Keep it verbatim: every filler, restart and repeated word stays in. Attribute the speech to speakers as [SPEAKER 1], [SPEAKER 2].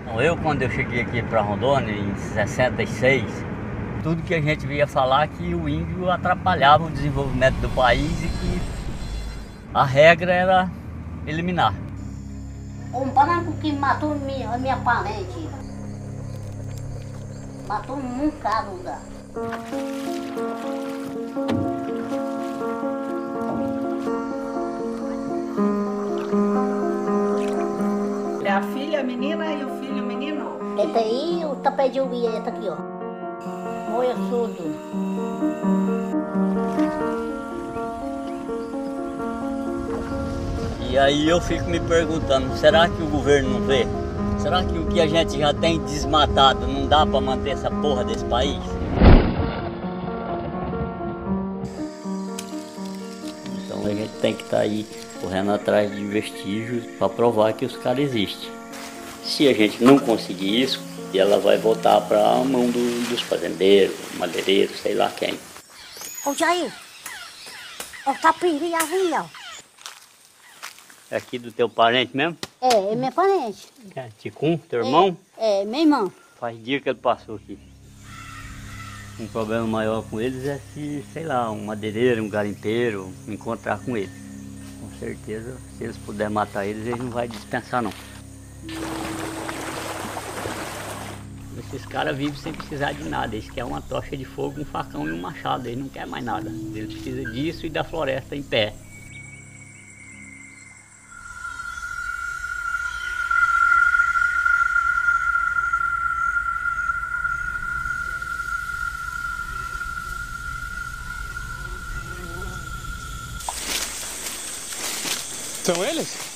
[SPEAKER 1] Eu, quando eu cheguei aqui para Rondônia, em sessenta e seis, tudo que a gente via falar que o índio atrapalhava o desenvolvimento do país e que a regra era eliminar.
[SPEAKER 2] Um branco que matou minha, minha parente. Matou um bocado lugar.
[SPEAKER 3] É a filha, a menina e o filho, o menino?
[SPEAKER 2] Esse aí, o tapete de uguia, esse aqui, ó. Moia surdo.
[SPEAKER 1] E aí eu fico me perguntando, será que o governo não vê? Será que o que a gente já tem desmatado não dá para manter essa porra desse país? Então a gente tem que estar aí correndo atrás de vestígios para provar que os caras existem. Se a gente não conseguir isso, ela vai voltar para a mão do, dos fazendeiros, madeireiros, sei lá quem.
[SPEAKER 2] Ô Jair, ó, tá perigo aí, ó.
[SPEAKER 1] É aqui do teu parente mesmo?
[SPEAKER 2] É, é meu parente.
[SPEAKER 1] É, Ticum, teu irmão?
[SPEAKER 2] É, é, meu irmão.
[SPEAKER 1] Faz dia que ele passou aqui. Um problema maior com eles é se, sei lá, um madeireiro, um garimpeiro, encontrar com eles. Com certeza, se eles puderem matar eles, eles não vão dispensar não. Esses caras vivem sem precisar de nada, eles querem uma tocha de fogo, um facão e um machado, eles não querem mais nada. Eles precisam disso e da floresta em pé.
[SPEAKER 4] São eles?